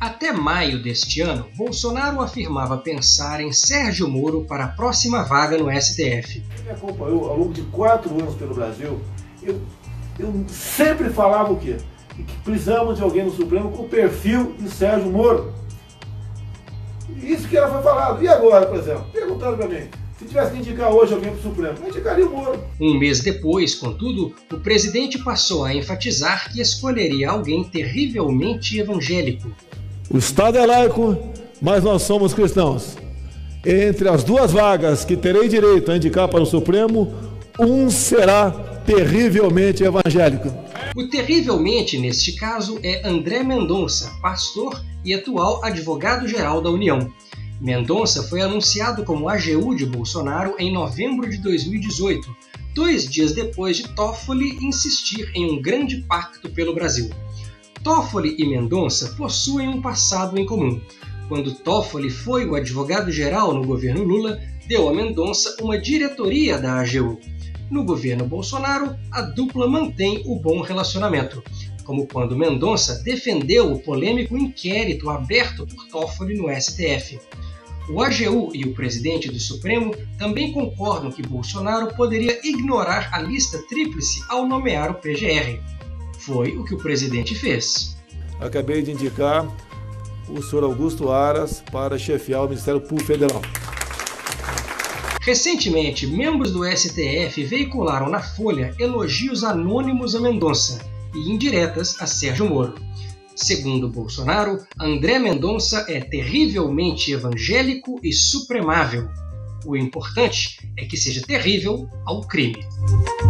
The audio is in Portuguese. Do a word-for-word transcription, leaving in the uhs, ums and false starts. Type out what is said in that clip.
Até maio deste ano, Bolsonaro afirmava pensar em Sérgio Moro para a próxima vaga no S T F. Quem me acompanhou ao longo de quatro anos pelo Brasil, eu, eu sempre falava o quê? Que precisamos de alguém no Supremo com o perfil de Sérgio Moro. Isso que ela foi falado. E agora, por exemplo? Perguntaram para mim, se tivesse que indicar hoje alguém para o Supremo, eu indicaria o Moro. Um mês depois, contudo, o presidente passou a enfatizar que escolheria alguém terrivelmente evangélico. O Estado é laico, mas nós somos cristãos. Entre as duas vagas que terei direito a indicar para o Supremo, um será terrivelmente evangélico. O terrivelmente, neste caso, é André Mendonça, pastor e atual advogado-geral da União. Mendonça foi anunciado como A G U de Bolsonaro em novembro de dois mil e dezoito, dois dias depois de Toffoli insistir em um grande pacto pelo Brasil. Toffoli e Mendonça possuem um passado em comum. Quando Toffoli foi o advogado-geral no governo Lula, deu a Mendonça uma diretoria da A G U. No governo Bolsonaro, a dupla mantém o bom relacionamento, como quando Mendonça defendeu o polêmico inquérito aberto por Toffoli no S T F. O A G U e o presidente do Supremo também concordam que Bolsonaro poderia ignorar a lista tríplice ao nomear o P G R. Foi o que o presidente fez. Acabei de indicar o senhor Augusto Aras para chefiar o Ministério Público Federal. Recentemente, membros do S T F veicularam na Folha elogios anônimos a Mendonça e indiretas a Sérgio Moro. Segundo Bolsonaro, André Mendonça é terrivelmente evangélico e supremável. O importante é que seja terrível ao crime.